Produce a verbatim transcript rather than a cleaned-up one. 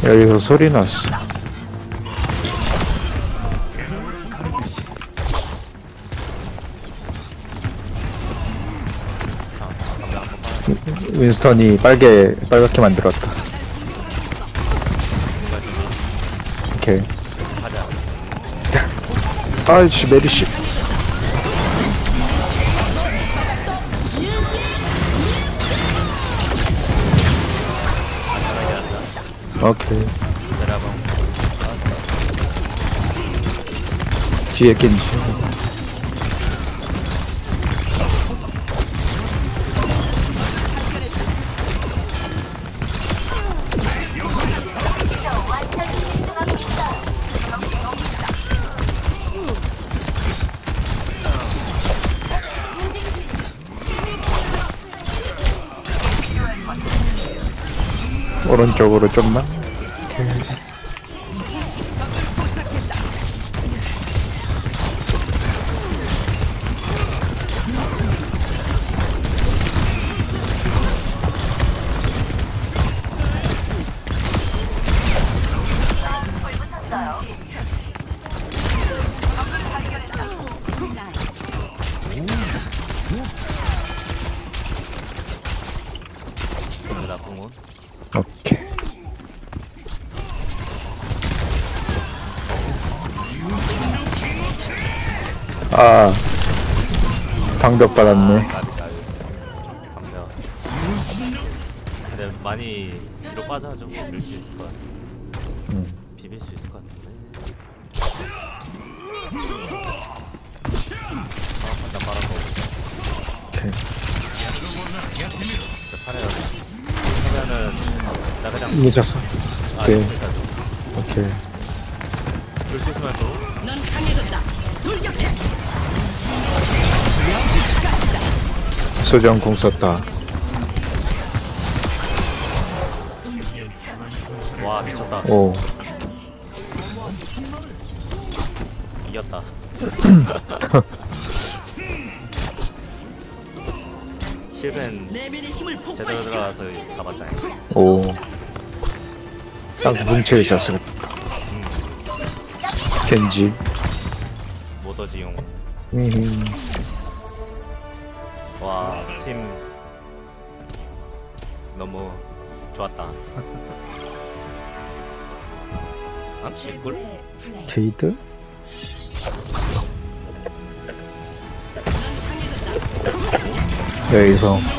여기서 소리 났어. 윈스턴이 빨개, 빨갛게 만들었다. 오케이. 아이씨, 메리씨. 오케이. 뒤에 낀지. 오른쪽으로 좀만. 오케이. 아, 방벽 받았네. 방벽. 근데 많이 뒤로 빠져가지고 밀 수 있을 것 같아. 음. 비빌 수 있을 것 같은데. 아, 일단 빨아서. 오케이. 차례야. 하면은 나 그냥 이게 졌어. 아, 오케이. 일단 오케이. 줄수 있으면 또. 넌 강해졌다. 돌격해. 소정 공 썼다. 와 미쳤다. 오. 이겼다. 실벤 내면의 힘을 제대로 폭발시켜. 들어가서 잡았다. 오. 딱 뭉쳐 있었어. 겐지. 모더지용. 음. 와, 팀 너무 좋았다. 아, 개꿀? 게이드? 여기서